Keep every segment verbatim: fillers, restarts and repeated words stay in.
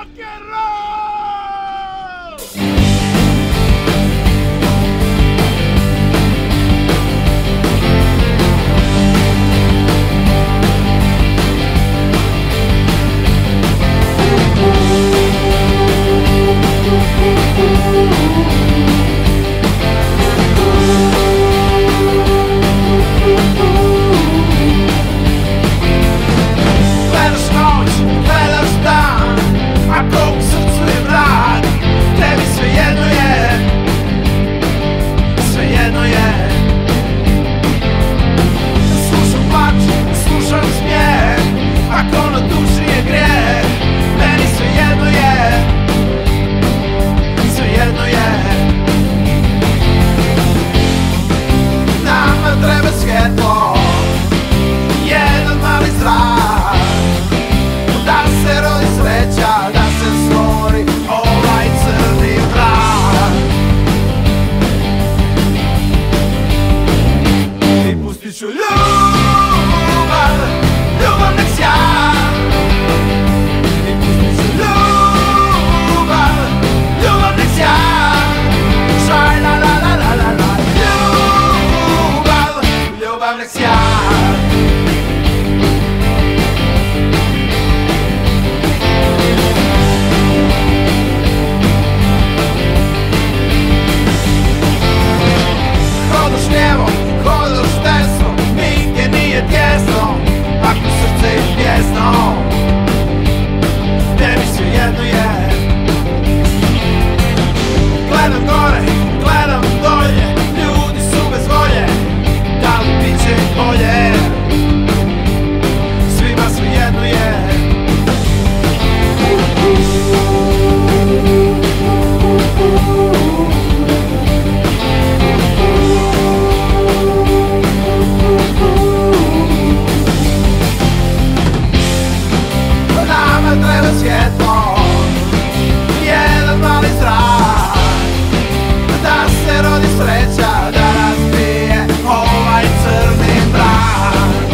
rock and roll! Gledaš noć, gledaš dan, ako u srcu je mrak, tebi svejedno je, svejedno je. Slušam plač, slušam smijeh, ako na duši je grijeh, meni svejedno je, svejedno je. Nama treba svjetlo, jedan mali zrak, da se rodi sreća, da se stvori ovaj crni mrak. I pustit ću ljubav, ljubav nek sja. I pustit ću ljubav, ljubav nek sja. Šaj la la la la la la. Ljubav, ljubav nek sja. Hodaš lijevo, hodaš desno, nigdje nije tjesno, ako srce je pjesno, tebi svejedno je. Gledam gore, gledam dolje, ljudi su bez volje, da li bit će bolje, svima svejedno je. Nama treba svjetlo, jedan mali zrak, da se rodi sreća, da razbije ovaj crni mrak.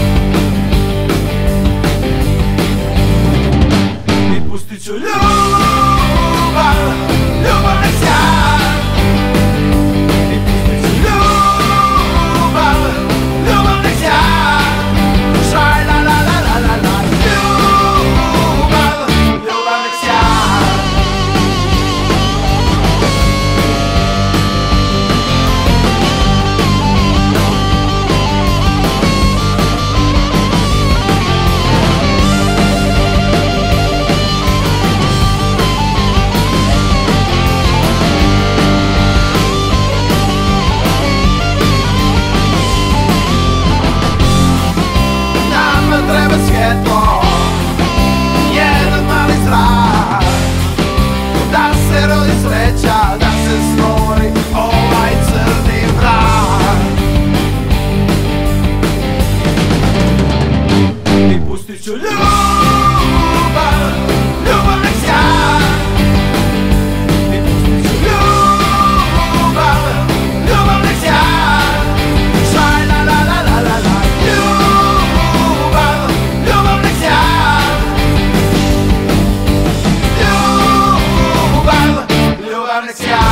I pustit ću ljubav, ljubav nek sja. I pustit ću ljubav, ljubav nek sja. Šaj la la la la la la. Ljubav, ljubav nek sja. Nama treba svjetlo, jedan mali zrak, da se rodi sreća, da se stvori ovaj crni mrak. I pustit ću ljubav, ljubav nek sja. I pustit ću ljubav, ljubav nek sja. Šaj la la la la la la. Ljubav, ljubav nek sja. Ljubav, ljubav nek sja.